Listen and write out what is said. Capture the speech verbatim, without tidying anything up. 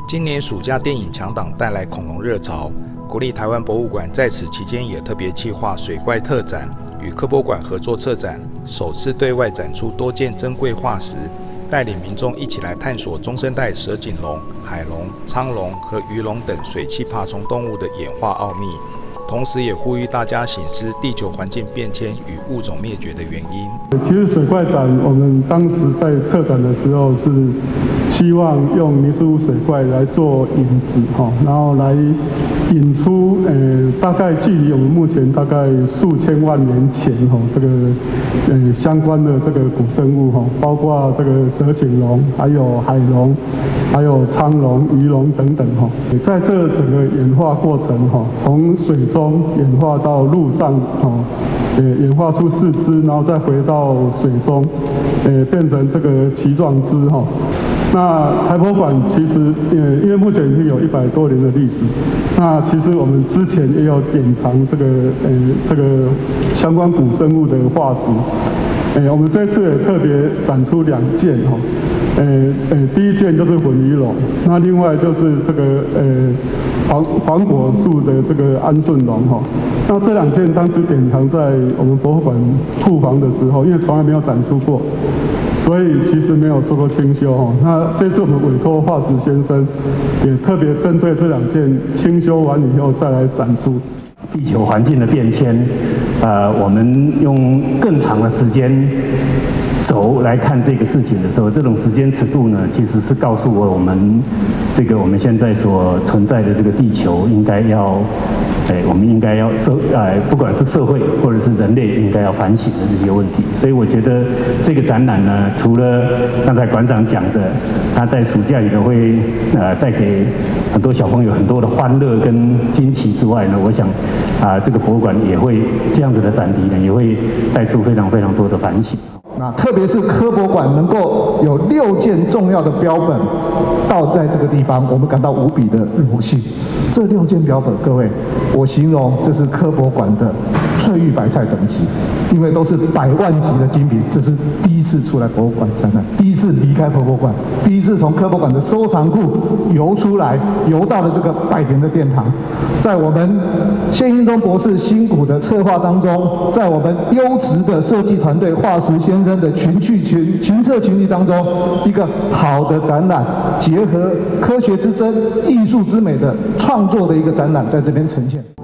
今年暑假电影强档带来恐龙热潮，国立台湾博物馆在此期间也特别企划水怪特展，与科博馆合作策展，首次对外展出多件珍贵化石，带领民众一起来探索中生代蛇颈龙、海龙、苍龙和鱼龙等水栖爬虫动物的演化奥秘。同时也呼吁大家省思地球环境变迁与物种灭绝的原因。 其实水怪展，我们当时在策展的时候是希望用尼斯湖水怪来做引子哈，然后来引出呃大概距离我们目前大概数千万年前哈这个呃相关的这个古生物哈，包括这个蛇颈龙，还有海龙，还有苍龙、鱼龙等等哈，在这整个演化过程哈，从水中演化到陆上，哦，呃，演化出四肢，然后再回到水中，呃，变成这个鳍状肢，哈。那台博馆其实，呃，因为目前已经有一百多年的历史，那其实我们之前也有典藏这个，呃，这个相关古生物的化石，呃，我们这次也特别展出两件，哈。呃呃，第一件就是混鱼龙，那另外就是这个呃黄黄果树的这个安顺龙哈。那这两件当时典藏在我们博物馆库房的时候，因为从来没有展出过，所以其实没有做过清修哈。那这次我们委托化石先生，也特别针对这两件清修完以后再来展出。 地球环境的变迁，呃，我们用更长的时间轴来看这个事情的时候，这种时间尺度呢，其实是告诉我我们这个我们现在所存在的这个地球应该要，哎，我们应该要社，呃，不管是社会或者是人类，应该要反省的这些问题。所以我觉得这个展览呢，除了刚才馆长讲的，他在暑假里头会呃带给很多小朋友很多的欢乐跟惊奇之外呢，我想啊、呃，这个博物馆也会这样子的展题呢，也会带出非常非常多的反省。 那特别是科博馆能够有六件重要的标本到在这个地方，我们感到无比的荣幸。这六件标本，各位，我形容这是科博馆的翠玉白菜等级，因为都是百万级的精品。这是第一次出来博物馆展览，第一次离开科博馆，第一次从科博馆的收藏库游出来，游到了这个百年的殿堂。在我们谢英忠博士辛苦的策划当中，在我们优质的设计团队化石先生的群聚群群策群力当中，一个好的展览，结合科学之真、艺术之美的创作的一个展览，在这边呈现。